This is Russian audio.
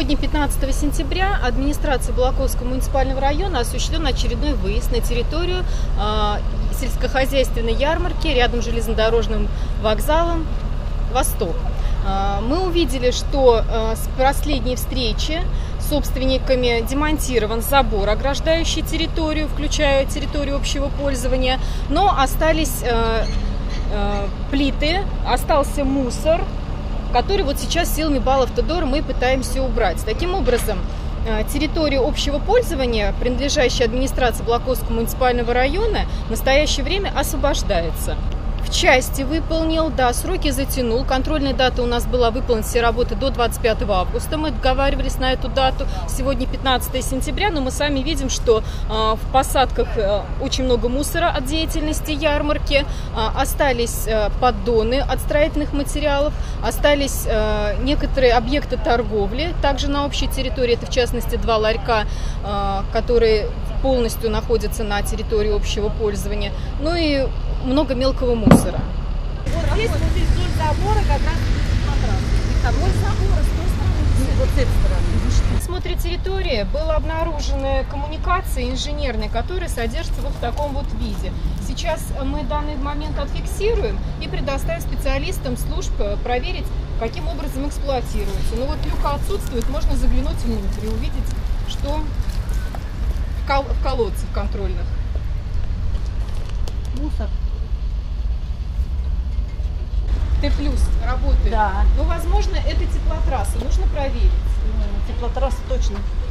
Сегодня, 15 сентября, администрация Балаковского муниципального района осуществлен очередной выезд на территорию сельскохозяйственной ярмарки рядом с железнодорожным вокзалом «Восток». Мы увидели, что с последней встречи собственниками демонтирован забор, ограждающий территорию, включая территорию общего пользования, но остались плиты, остался мусор, который вот сейчас силами Балавтодора мы пытаемся убрать. Таким образом, территория общего пользования, принадлежащая администрации Балаковского муниципального района, в настоящее время освобождается. В части выполнил, да, сроки затянул. Контрольная дата у нас была выполнить все работы до 25 августа. Мы договаривались на эту дату. Сегодня 15 сентября, но мы сами видим, что в посадках очень много мусора от деятельности ярмарки. Остались поддоны от строительных материалов, остались некоторые объекты торговли, также на общей территории. Это в частности 2 ларька, которые полностью находятся на территории общего пользования. Ну и много мелкого мусора. Вот здесь вдоль забора как раз вдоль забора с той стороны, вот с этой стороны. В смотре территории была обнаружена коммуникация инженерная, которая содержится вот в таком вот виде. Сейчас мы данный момент отфиксируем и предоставим специалистам служб проверить, каким образом эксплуатируется. Ну вот люка отсутствует, можно заглянуть внутрь и увидеть, что в колодцах контрольных. Мусор. Т+ работает. Да. Но, возможно, это теплотрасса. Нужно проверить. Теплотрасса точно.